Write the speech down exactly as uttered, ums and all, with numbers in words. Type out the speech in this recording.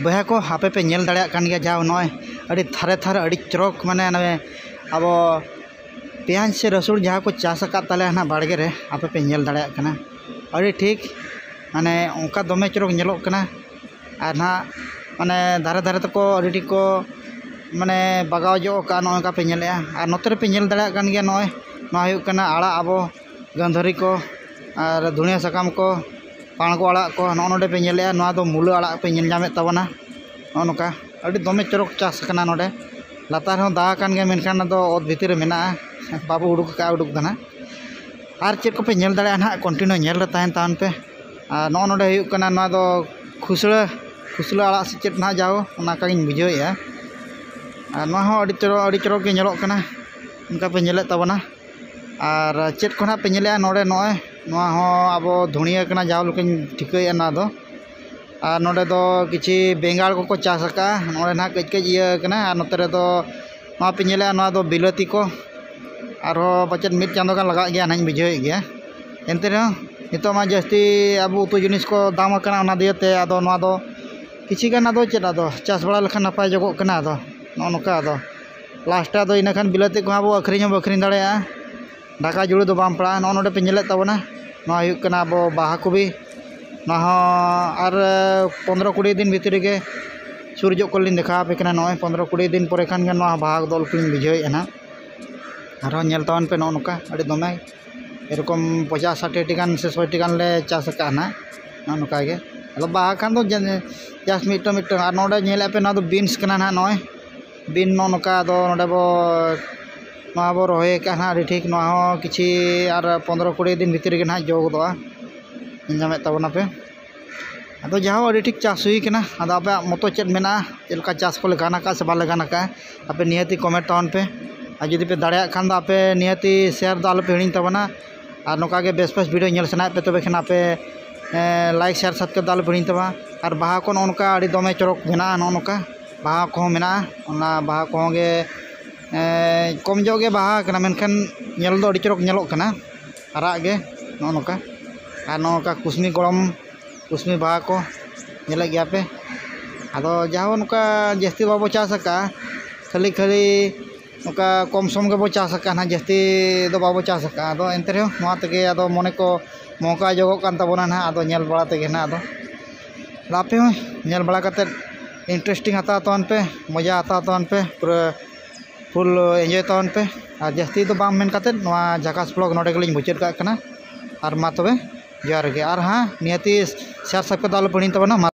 बया को हापे पे नेल दाड़ा कान गया जा नॉय अड़ी थारे थारे अड़ी चरक माने अब पेंयाज से रसुन जहाँ को चाष ताले ना बाड़गे रे आपे पे नेल दाड़ा कना अड़ी ठीक माने उनका दमे चरक नेलोग कना और ना माने धारे धारे तको अड़ी ठीक को माने बागाव जो का नॉय पे नेले और नोते पे नेल दाड़ा कान गया नॉय नॉय हुयुग कना आड़ा आबो गंधरी को और धुनिया साकाम को पाणगो आड़ा को नोडे पे नेले नोआ दो मुला आड़ा पे नेल जामे तबना नोका अड़ी दमे चरक चाष कना नोडे लातार हो दा कान गया मेनखान दो ओत भितर मेना बाबू उडुक का उडुक दना और चेक को पे नेल दाड़ा ना कंटिन्यू नेल रे ताहन ताहन पे नो नोडे हुयुग कना नोआ दो खुसला खुसला आड़ा से चेक ना जाओ ओना कागिन बुझावेया और नोआ हो अड़ी चरक अड़ी चरक गे नेलोग कना उनका पे नेले तबना और चेक को ना पे नेले नोडे नोय नोआ हो अब धुनिया कना जाओ लुकिन ठिकाया ना दो और नोडे दो किछि बेंगाल को को चाष का नोडे ना कज कज इया कना और नोते दो नोआ पे नेले नोआ दो बिलाती को और बचत मिट चांदो का लगा गया ना बुझावे गया एनते रे नितो मा जस्ती अब उतु जिनिस को दाम कना ओना दियते आदो नोआ दो किछि गान आदो चेद आदो चाष बड़ा लखन नपाय जगो कना आदो नो नोका आदो लास्ट आदो इना खान बिलाती को अब अखरिñ हो अखरिñ दाड़ेया ढाका जुड़े दो बाम पड़ा नो नोडे पे नेले तबना नोआ हुयुग कना अब बाहा कोबी ना और पंद्रह कुड़ी दिन भीतर के सूर्य को लिन देखा पे नॉय पंद्रह कुड़ी दिन पर खान भाग दल को बुझे ना और नेल तवन पे नौका अड़ी दमे एरकम पचास षाटी टी गान से सौटी गान ले चाष का ना नौका गे अद बाहा खान दो जस्ट मिट्ट मिट्ट और नोडे नेले पे ना बीन्स कना ना नॉय बीन नौका दो नोडे बो ना बो रोहे का ना अड़ी ठीक ना किछि और पंद्रह कुड़ी दिन भीतर के ना जो गोदोआ जामे तबना पे अदो जहाँ अड़ी ठीक चाष हुई कना अदो आपे मतो चेद मेना चेलका चाष को गाना का से बाले गाना का आपे नियति कमेंट तवन पे और जुदी पे दाड़िया खान दो आपे नियति शेयर दो आलोपे हिड़िंग तबना और नोका गे बेस बेस वीडियो नेल सनाय पे तबे खान आपे लाइक शेयर सब्सक्राइब दो आलोपे हिड़िंग तबा और बाहा को नोका अड़ी दमे चरक मेना नोका बाहा को मेना ओना बाहा को गे कम जो गे बाहा कना मेनखान नेल दो अड़ी चरक नेलोग कना आराग गे नोका और नौका कुसमी गरम कुसमी बाहा को नेले गया पे अदो जहाँ नुका जस्ती बाबो चाष का खाली खाली नुका कम सम के बो चाष का ना जस्ती दो बाबो चाष का अदो एनते रे नोआ तगे अदो मने को मौका जोगो कान तबना ना अदो नेल बड़ा तगे ना अदो लापे हो नेल बड़ा कते इंटरेस्टिंग हता तवन पे मजा हता तवन पे पूरा फुल एंजॉय तवन पे और जस्ती दो बाम मेन कते नोआ झाकास ब्लॉग नोडे गलिन मुचाद का कना और मा तबे जोहार गे और हाँ नियति शेयर सब्सक्राइब दालो पड़ी तबना।